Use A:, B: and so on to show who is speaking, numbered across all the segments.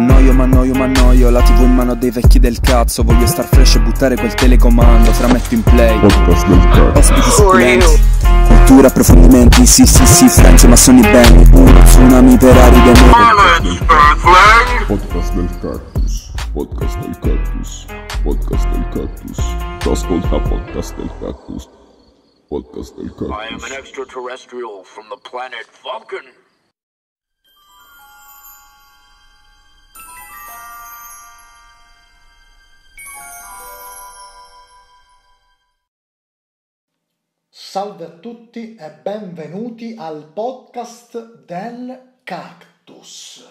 A: m'annoio. La TV in mano a dei vecchi del cazzo. Voglio star fresh e buttare quel telecomando. Frametto in play. Podcast del cazzo. Ospiti succulenti. Cultura, approfondimenti, sì, French ma sono bene. Uno tsunami per aride nere.
B: Podcast del cactus. Podcast del cactus. Podcast del cactus. Ascolta podcast del cactus. Podcast del cactus.
C: I am an extraterrestrial from the planet Vulcan.
D: Salve a tutti e benvenuti al podcast del cactus.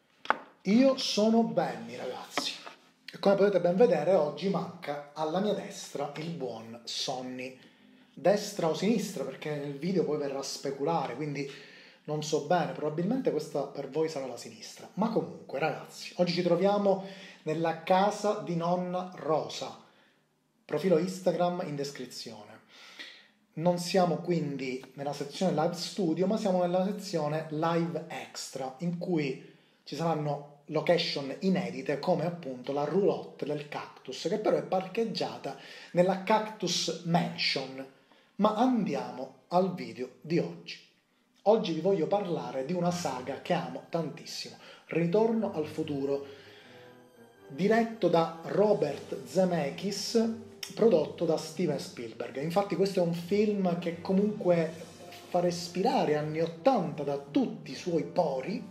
D: Io sono Benny, ragazzi. E come potete ben vedere, oggi manca alla mia destra il buon Sonny. Destra o sinistra, perché nel video poi verrà a speculare, quindi non so bene, probabilmente questa per voi sarà la sinistra. Ma comunque, ragazzi, oggi ci troviamo nella casa di nonna Rosa. Profilo Instagram in descrizione. Non siamo quindi nella sezione live studio, ma siamo nella sezione live extra, in cui ci saranno location inedite, come appunto la roulotte del cactus, che però è parcheggiata nella Cactus Mansion. Ma andiamo al video di oggi. Oggi vi voglio parlare di una saga che amo tantissimo, Ritorno al futuro, diretto da Robert Zemeckis, prodotto da Steven Spielberg. Infatti questo è un film che comunque fa respirare anni 80 da tutti i suoi pori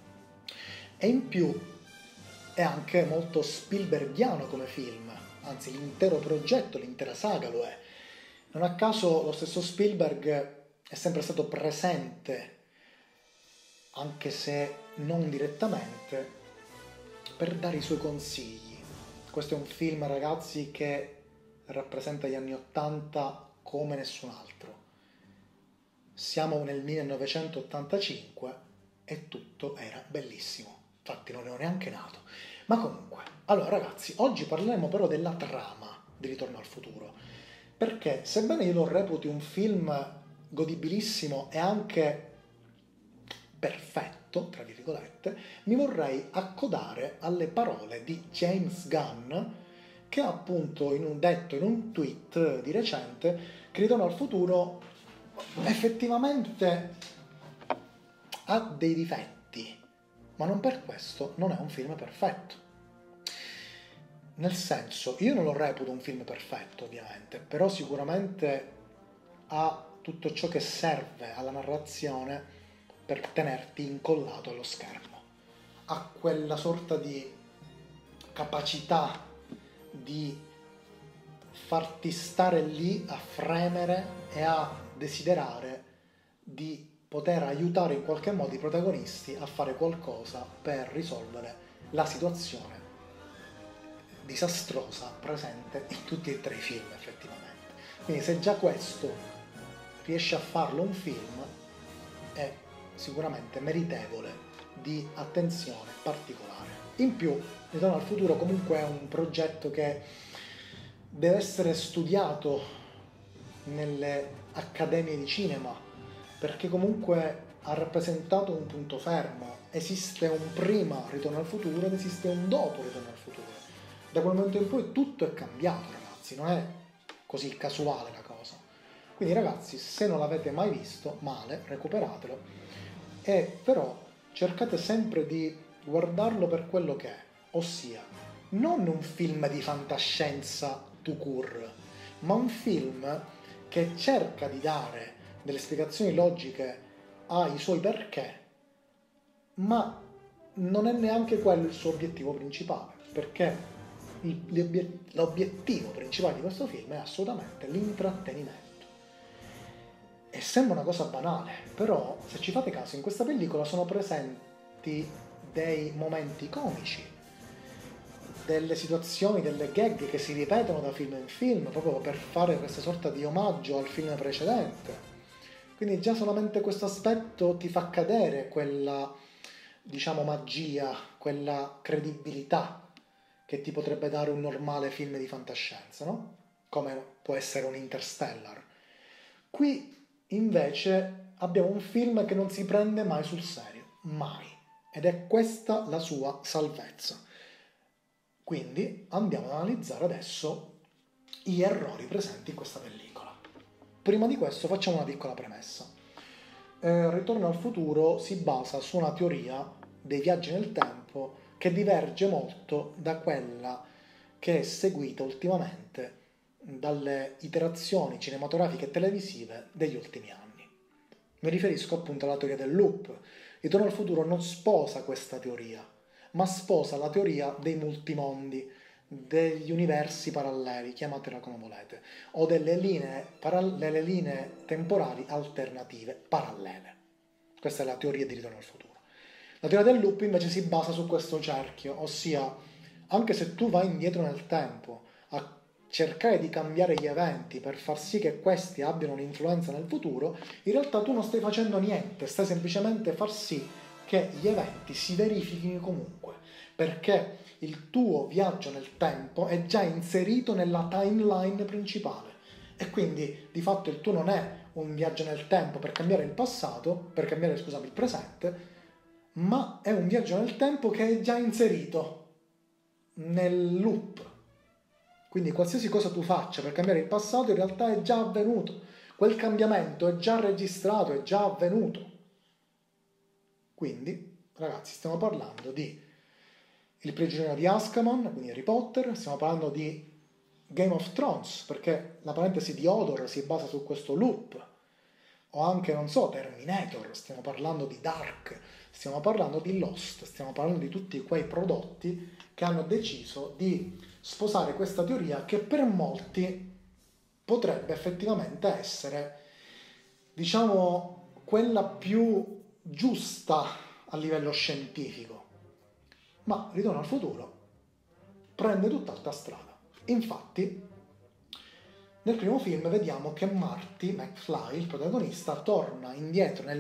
D: e in più è anche molto Spielbergiano come film, anzi l'intero progetto, l'intera saga lo è. Non a caso lo stesso Spielberg è sempre stato presente, anche se non direttamente, per dare i suoi consigli. Questo è un film, ragazzi, che rappresenta gli anni 80 come nessun altro. Siamo nel 1985 e tutto era bellissimo. Infatti non ero neanche nato. Ma comunque, allora ragazzi, oggi parleremo però della trama di Ritorno al futuro. Perché sebbene io lo reputi un film godibilissimo e anche perfetto, tra virgolette, mi vorrei accodare alle parole di James Gunn, che ha appunto detto in un tweet di recente che Ritorno al futuro effettivamente ha dei difetti, ma non per questo non è un film perfetto. Nel senso, io non lo reputo un film perfetto, ovviamente, però sicuramente ha tutto ciò che serve alla narrazione per tenerti incollato allo schermo. Ha quella sorta di capacità di farti stare lì a fremere e a desiderare di poter aiutare in qualche modo i protagonisti a fare qualcosa per risolvere la situazione disastrosa presente in tutti e tre i film, effettivamente. Quindi se già questo riesce a farlo un film, è sicuramente meritevole di attenzione particolare. In più, Ritorno al futuro comunque è un progetto che deve essere studiato nelle accademie di cinema, perché comunque ha rappresentato un punto fermo. Esiste un prima Ritorno al futuro ed esiste un dopo Ritorno al futuro. Da quel momento in poi tutto è cambiato, ragazzi, non è così casuale la cosa. Quindi ragazzi, se non l'avete mai visto, male, recuperatelo, e però cercate sempre di guardarlo per quello che è, ossia non un film di fantascienza tout court, ma un film che cerca di dare delle spiegazioni logiche ai suoi perché, ma non è neanche quello il suo obiettivo principale, perché l'obiettivo principale di questo film è assolutamente l'intrattenimento. E sembra una cosa banale, però se ci fate caso in questa pellicola sono presenti dei momenti comici, delle situazioni, delle gag che si ripetono da film in film proprio per fare questa sorta di omaggio al film precedente. Quindi già solamente questo aspetto ti fa cadere quella, diciamo, magia, quella credibilità che ti potrebbe dare un normale film di fantascienza, no? Come può essere un Interstellar. Qui invece abbiamo un film che non si prende mai sul serio, mai. ed è questa la sua salvezza. Quindi andiamo ad analizzare adesso gli errori presenti in questa pellicola. Prima di questo facciamo una piccola premessa. Ritorno al futuro si basa su una teoria dei viaggi nel tempo che diverge molto da quella che è seguita ultimamente dalle iterazioni cinematografiche e televisive degli ultimi anni. Mi riferisco appunto alla teoria del loop. Ritorno al futuro non sposa questa teoria, ma sposa la teoria dei multimondi, degli universi paralleli, chiamatela come volete, o delle linee temporali alternative, parallele. Questa è la teoria di Ritorno al futuro. La teoria del loop invece si basa su questo cerchio, ossia, anche se tu vai indietro nel tempo a cercare di cambiare gli eventi per far sì che questi abbiano un'influenza nel futuro, in realtà tu non stai facendo niente, stai semplicemente far sì che gli eventi si verifichino comunque, perché il tuo viaggio nel tempo è già inserito nella timeline principale e quindi di fatto il tuo non è un viaggio nel tempo per cambiare il passato, il presente, ma è un viaggio nel tempo che è già inserito nel loop. Quindi qualsiasi cosa tu faccia per cambiare il passato in realtà è già avvenuto, quel cambiamento è già registrato, è già avvenuto. Quindi, ragazzi, stiamo parlando di Il prigioniero di Azkaban, quindi Harry Potter, stiamo parlando di Game of Thrones, perché la parentesi di Hodor si basa su questo loop, o anche, non so, Terminator, stiamo parlando di Dark, stiamo parlando di Lost, stiamo parlando di tutti quei prodotti che hanno deciso di sposare questa teoria che per molti potrebbe effettivamente essere, diciamo, quella più giusta a livello scientifico. Ma Ritorno al futuro prende tutt'altra strada. Infatti, nel primo film vediamo che Marty McFly, il protagonista, torna indietro nel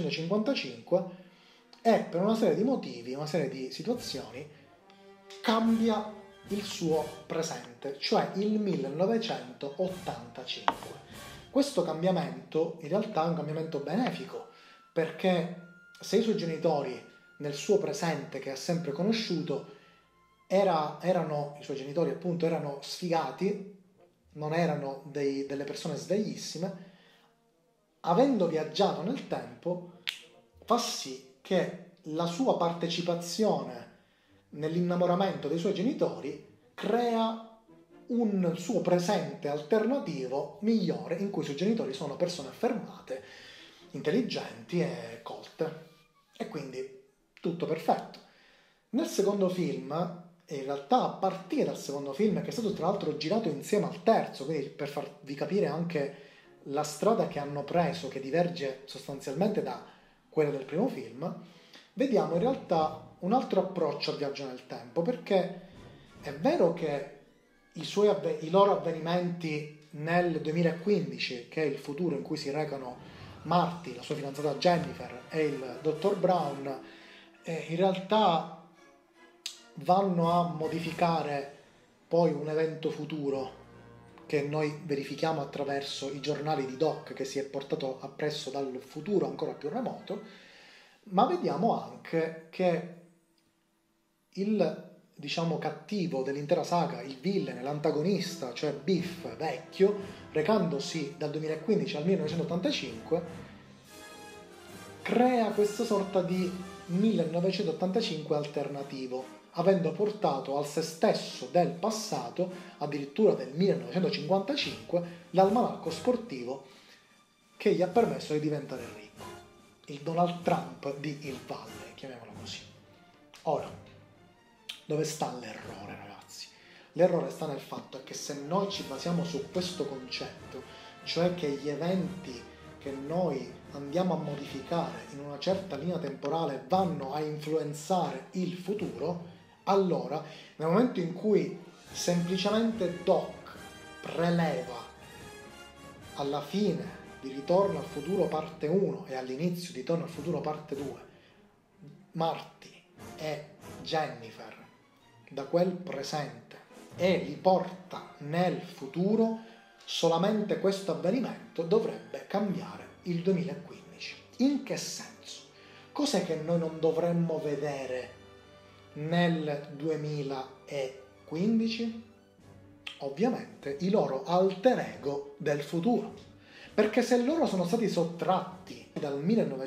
D: 1955 e per una serie di motivi, una serie di situazioni, cambia il suo presente, cioè il 1985. Questo cambiamento in realtà è un cambiamento benefico, perché se i suoi genitori nel suo presente che ha sempre conosciuto i suoi genitori appunto erano sfigati, non erano delle persone sveglissime, avendo viaggiato nel tempo fa sì che la sua partecipazione nell'innamoramento dei suoi genitori crea un suo presente alternativo migliore, in cui i suoi genitori sono persone affermate, intelligenti e colte, e quindi tutto perfetto. Nel secondo film, e in realtà a partire dal secondo film, che è stato tra l'altro girato insieme al terzo, quindi per farvi capire anche la strada che hanno preso, che diverge sostanzialmente da quella del primo film, vediamo in realtà un altro approccio al viaggio nel tempo, perché è vero che i loro avvenimenti nel 2015, che è il futuro in cui si recano Marty, la sua fidanzata Jennifer e il dottor Brown, in realtà vanno a modificare poi un evento futuro che noi verifichiamo attraverso i giornali di Doc che si è portato appresso dal futuro ancora più remoto, ma vediamo anche che il, diciamo, cattivo dell'intera saga, il villain, l'antagonista, cioè Biff vecchio, recandosi dal 2015 al 1985, crea questa sorta di 1985 alternativo, avendo portato al se stesso del passato, addirittura del 1955, l'almanacco sportivo che gli ha permesso di diventare ricco. Il Donald Trump di Il Valle, chiamiamolo così. Ora, dove sta l'errore, ragazzi? L'errore sta nel fatto che se noi ci basiamo su questo concetto, cioè che gli eventi che noi andiamo a modificare in una certa linea temporale vanno a influenzare il futuro, allora nel momento in cui semplicemente Doc preleva alla fine di Ritorno al futuro parte 1 e all'inizio di Ritorno al futuro parte 2 Marty e Jennifer da quel presente e li porta nel futuro, solamente questo avvenimento dovrebbe cambiare il 2015. In che senso? cos'è che noi non dovremmo vedere nel 2015? Ovviamente i loro alter ego del futuro, perché se loro sono stati sottratti dal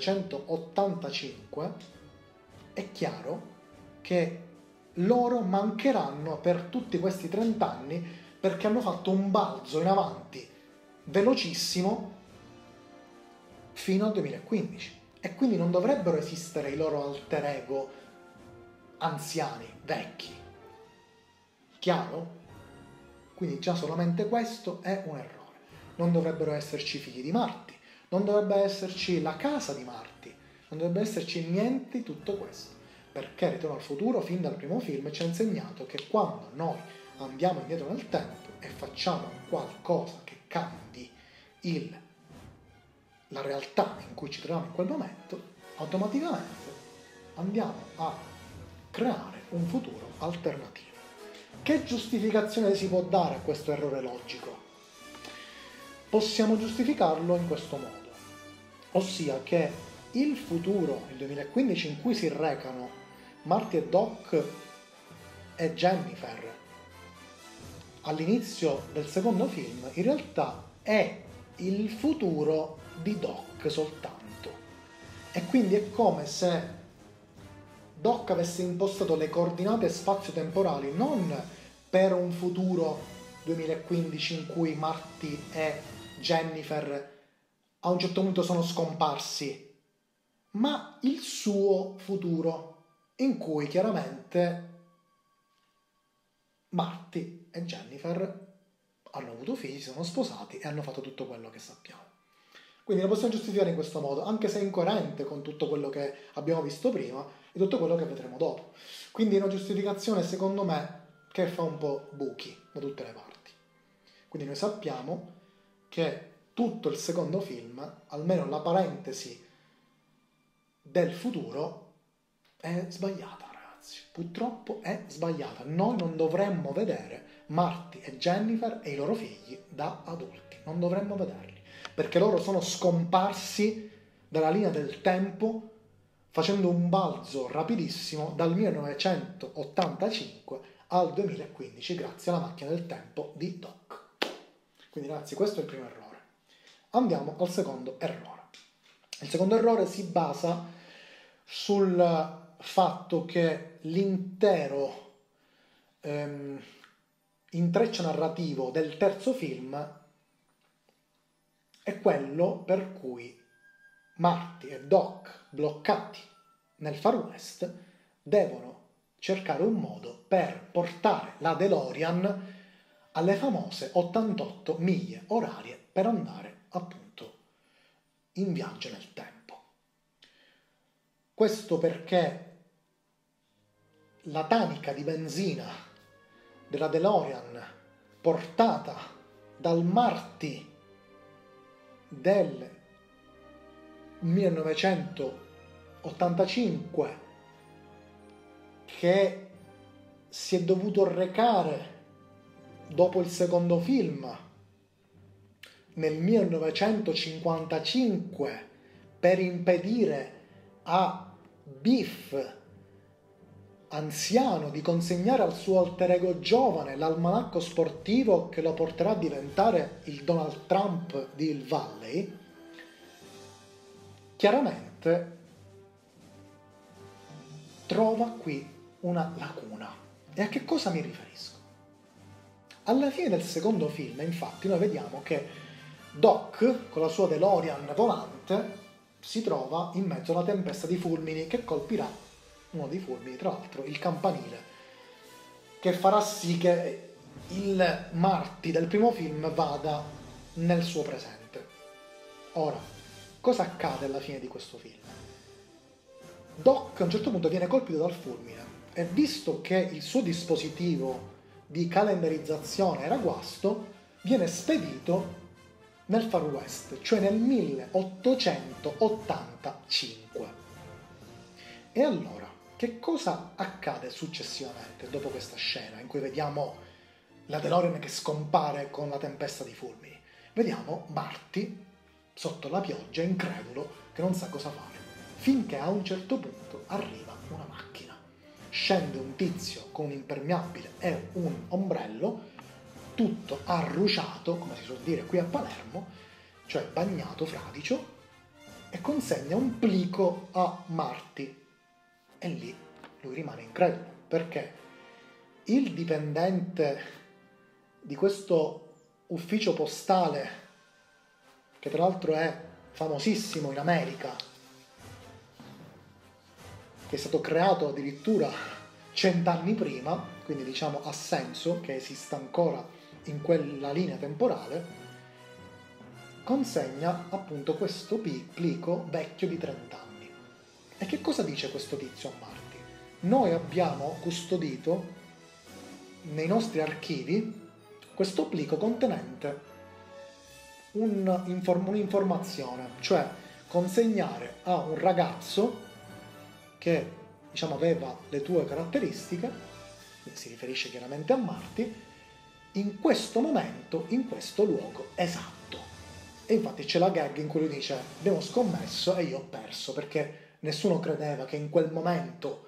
D: 1985 è chiaro che loro mancheranno per tutti questi 30 anni, perché hanno fatto un balzo in avanti velocissimo fino al 2015 e quindi non dovrebbero esistere i loro alter ego anziani, vecchi. Chiaro? Quindi già solamente questo è un errore. Non dovrebbero esserci figli di Marty, non dovrebbe esserci la casa di Marty, non dovrebbe esserci niente di tutto questo. Perché Ritorno al futuro, fin dal primo film, ci ha insegnato che quando noi andiamo indietro nel tempo e facciamo qualcosa che cambi la realtà in cui ci troviamo in quel momento, automaticamente andiamo a creare un futuro alternativo. Che giustificazione si può dare a questo errore logico? Possiamo giustificarlo in questo modo, ossia che il futuro, il 2015, in cui si recano Marty e Doc e Jennifer all'inizio del secondo film, in realtà è il futuro di Doc soltanto. E quindi è come se Doc avesse impostato le coordinate spazio-temporali non per un futuro 2015 in cui Marty e Jennifer a un certo punto sono scomparsi, ma il suo futuro in cui chiaramente Marty e Jennifer hanno avuto figli, si sono sposati e hanno fatto tutto quello che sappiamo. Quindi lo possiamo giustificare in questo modo, anche se è incoerente con tutto quello che abbiamo visto prima e tutto quello che vedremo dopo. Quindi è una giustificazione, secondo me, che fa un po' buchi da tutte le parti. Quindi noi sappiamo che tutto il secondo film, almeno la parentesi del futuro, è sbagliata, ragazzi. Purtroppo è sbagliata. Noi non dovremmo vedere Marty e Jennifer e i loro figli da adulti. Non dovremmo vederli, perché loro sono scomparsi dalla linea del tempo facendo un balzo rapidissimo dal 1985 al 2015 grazie alla macchina del tempo di Doc. Quindi ragazzi, questo è il primo errore. Andiamo al secondo errore. Il secondo errore si basa sul fatto che l'intero intreccio narrativo del terzo film è quello per cui Marty e Doc, bloccati nel Far West, devono cercare un modo per portare la DeLorean alle famose 88 miglia orarie per andare appunto in viaggio nel tempo. Questo perché la tanica di benzina della DeLorean portata dal Marty del 1985, che si è dovuto recare dopo il secondo film nel 1955 per impedire a Biff anziano di consegnare al suo alter ego giovane l'almanacco sportivo che lo porterà a diventare il Donald Trump di Hill Valley, chiaramente trova qui una lacuna. E a che cosa mi riferisco? Alla fine del secondo film, infatti, noi vediamo che Doc, con la sua DeLorean volante, si trova in mezzo alla tempesta di fulmini che colpirà uno dei fulmini, tra l'altro il campanile, che farà sì che il Marty del primo film vada nel suo presente. Ora, cosa accade alla fine di questo film? Doc a un certo punto viene colpito dal fulmine e visto che il suo dispositivo di calendarizzazione era guasto, viene spedito nel Far West, cioè nel 1885. E allora, che cosa accade successivamente dopo questa scena in cui vediamo la DeLorean che scompare con la tempesta di fulmini? Vediamo Marty sotto la pioggia, incredulo, che non sa cosa fare. finché a un certo punto arriva una macchina. Scende un tizio con un impermeabile e un ombrello, tutto arruciato, come si suol dire qui a Palermo, cioè bagnato, fradicio, e consegna un plico a Marty. E lì lui rimane incredulo, perché il dipendente di questo ufficio postale, che tra l'altro è famosissimo in America, che è stato creato addirittura 100 anni prima, quindi diciamo ha senso che esista ancora in quella linea temporale, consegna appunto questo plico vecchio di 30 anni. E che cosa dice questo tizio a Marty? Noi abbiamo custodito nei nostri archivi questo plico contenente un'informazione, cioè consegnare a un ragazzo che diciamo aveva le tue caratteristiche, si riferisce chiaramente a Marty, in questo momento, in questo luogo esatto. E infatti c'è la gag in cui lui dice: abbiamo scommesso e io ho perso, perché nessuno credeva che in quel momento,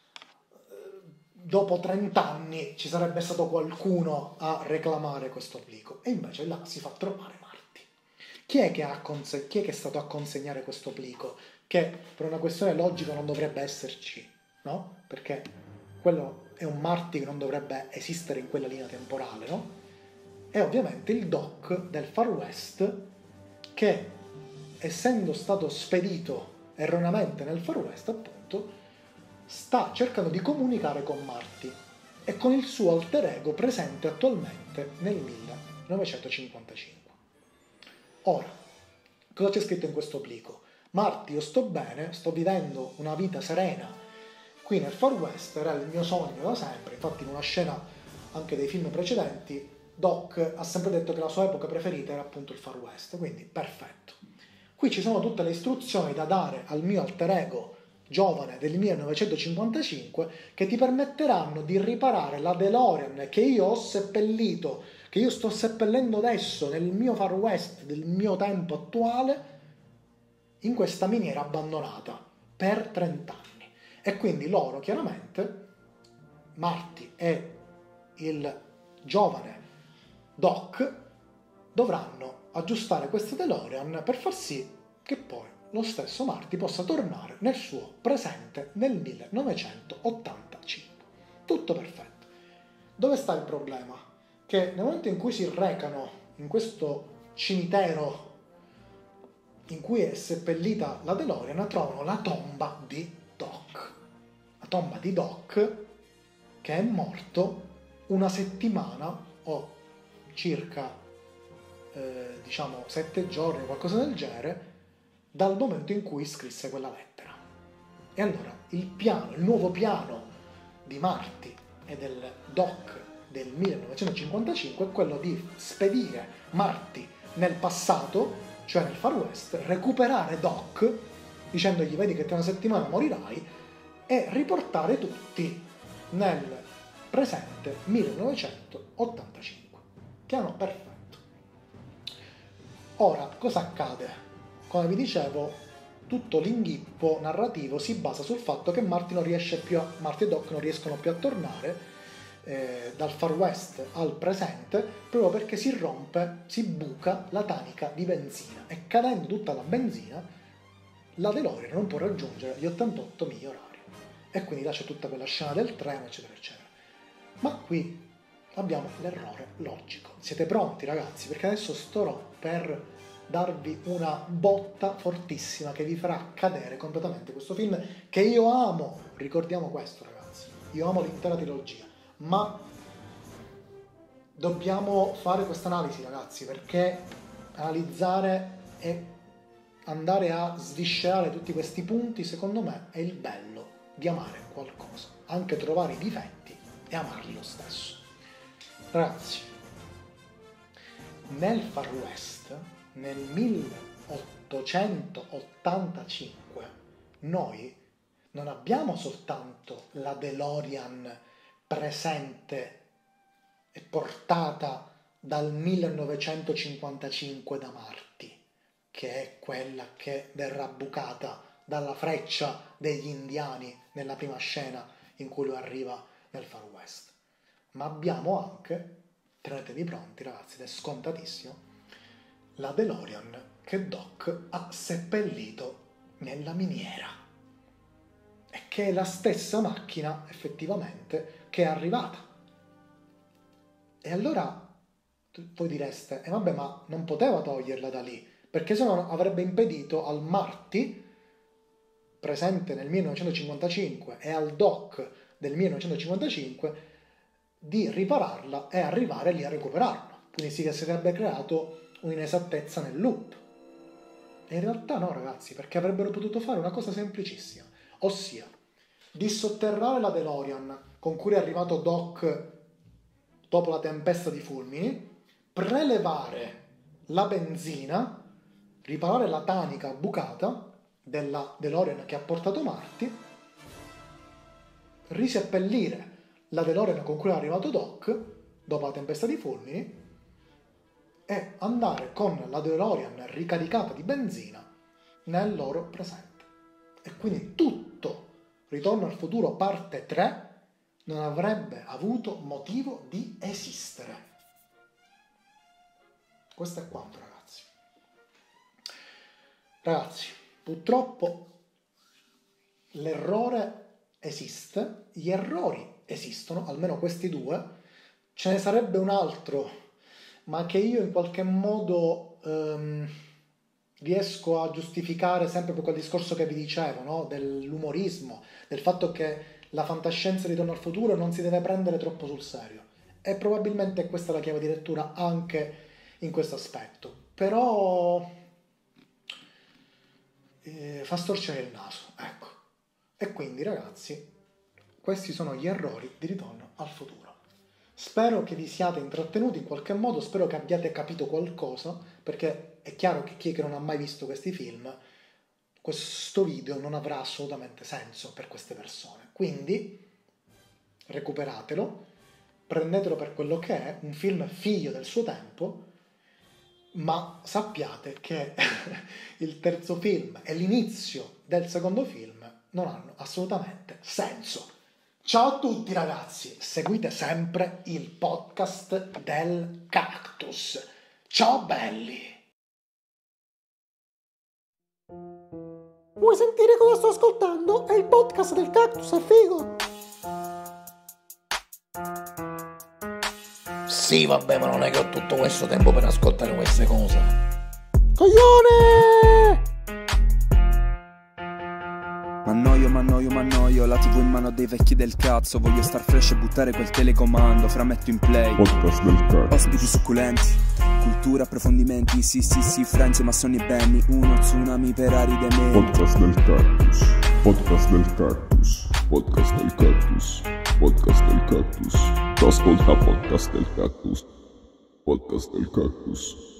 D: dopo 30 anni, ci sarebbe stato qualcuno a reclamare questo plico. E invece là si fa trovare Marty. Chi è che è stato a consegnare questo plico? Che per una questione logica non dovrebbe esserci, no? Perché quello è un Marty che non dovrebbe esistere in quella linea temporale, no? È ovviamente il Doc del Far West, che, essendo stato spedito erroneamente nel Far West, appunto, sta cercando di comunicare con Marty e con il suo alter ego presente attualmente nel 1955. Ora, cosa c'è scritto in questo plico? Marty, io sto bene, sto vivendo una vita serena qui nel Far West, era il mio sogno da sempre. Infatti in una scena anche dei film precedenti Doc ha sempre detto che la sua epoca preferita era appunto il Far West, quindi perfetto. Qui ci sono tutte le istruzioni da dare al mio alter ego giovane del 1955 che ti permetteranno di riparare la DeLorean che io ho seppellito, che io sto seppellendo adesso nel mio Far West del mio tempo attuale, in questa miniera abbandonata per 30 anni. E quindi loro chiaramente, Marty e il giovane Doc, dovranno aggiustare questa DeLorean per far sì che poi lo stesso Marty possa tornare nel suo presente nel 1985. Tutto perfetto. Dove sta il problema? Che nel momento in cui si recano in questo cimitero in cui è seppellita la DeLorean, trovano la tomba di Doc. La tomba di Doc, che è morto una settimana o circa 7 giorni, qualcosa del genere, dal momento in cui scrisse quella lettera. E allora il nuovo piano di Marty e del Doc del 1955 è quello di spedire Marty nel passato, cioè nel Far West, recuperare Doc dicendogli: vedi che tra una settimana morirai, e riportare tutti nel presente 1985. Piano perfetto. Ora, cosa accade? Come vi dicevo, tutto l'inghippo narrativo si basa sul fatto che Marty e Doc non riescono più a tornare dal Far West al presente, proprio perché si buca la tanica di benzina, e cadendo tutta la benzina la DeLorean non può raggiungere gli 88 miglia orari, e quindi là c'è tutta quella scena del treno, eccetera eccetera. Ma qui abbiamo l'errore logico. Siete pronti, ragazzi? Perché adesso starò per darvi una botta fortissima che vi farà cadere completamente questo film che io amo. Ricordiamo questo, ragazzi, io amo l'intera trilogia, ma dobbiamo fare questa analisi, ragazzi, perché analizzare e andare a sviscerare tutti questi punti, secondo me, è il bello di amare qualcosa, anche trovare i difetti e amarli lo stesso. Ragazzi, nel Far West, nel 1885, noi non abbiamo soltanto la DeLorean presente e portata dal 1955 da Marty, che è quella che verrà bucata dalla freccia degli indiani nella prima scena in cui lui arriva nel Far West. Ma abbiamo anche, tenetevi pronti ragazzi, ed è scontatissimo, la DeLorean che Doc ha seppellito nella miniera, e che è la stessa macchina effettivamente che è arrivata. E allora voi direste, vabbè, ma non poteva toglierla da lì, perché sennò avrebbe impedito al Marty, presente nel 1955, e al Doc del 1955, di ripararla e arrivare lì a recuperarla. Quindi si sarebbe creato un'inesattezza nel loop. E in realtà no, ragazzi, perché avrebbero potuto fare una cosa semplicissima, ossia dissotterrare la DeLorean con cui è arrivato Doc dopo la tempesta di fulmini, prelevare la benzina, riparare la tanica bucata della DeLorean che ha portato Marty, riseppellire la DeLorean con cui è arrivato Doc dopo la tempesta di fulmini e andare con la DeLorean ricaricata di benzina nel loro presente. E quindi tutto Ritorno al futuro parte 3 non avrebbe avuto motivo di esistere. Questo è quanto, ragazzi. Ragazzi, purtroppo l'errore esiste, gli errori esistono, almeno questi due, ce ne sarebbe un altro, ma che io in qualche modo riesco a giustificare sempre per quel discorso che vi dicevo, no? Dell'umorismo, del fatto che la fantascienza di Ritorno al futuro non si deve prendere troppo sul serio, e probabilmente questa è la chiave di lettura anche in questo aspetto, però fa storcere il naso, ecco. E quindi, ragazzi, questi sono gli errori di Ritorno al futuro. Spero che vi siate intrattenuti in qualche modo, spero che abbiate capito qualcosa, perché è chiaro che chi è che non ha mai visto questi film, questo video non avrà assolutamente senso per queste persone. Quindi recuperatelo, prendetelo per quello che è, un film figlio del suo tempo, ma sappiate che il terzo film e l'inizio del secondo film non hanno assolutamente senso. Ciao a tutti, ragazzi, seguite sempre il podcast del Cactus. Ciao belli!
E: Vuoi sentire cosa sto ascoltando? È il podcast del Cactus, è figo!
C: Sì, vabbè, ma non è che ho tutto questo tempo per ascoltare queste cose.
E: Coglione!
A: M'annoio, la TV in mano dei vecchi del cazzo. Voglio star fresh e buttare quel telecomando. Frametto in play,
B: Podcast del Cactus.
A: ospiti succulenti, cultura, approfondimenti, sì, Friends, Massoni e Benny. Uno tsunami per aride menti.
B: Podcast del Cactus. Podcast del Cactus. Podcast del Cactus. Podcast del Cactus. Ascolta Podcast del Cactus. Podcast del Cactus.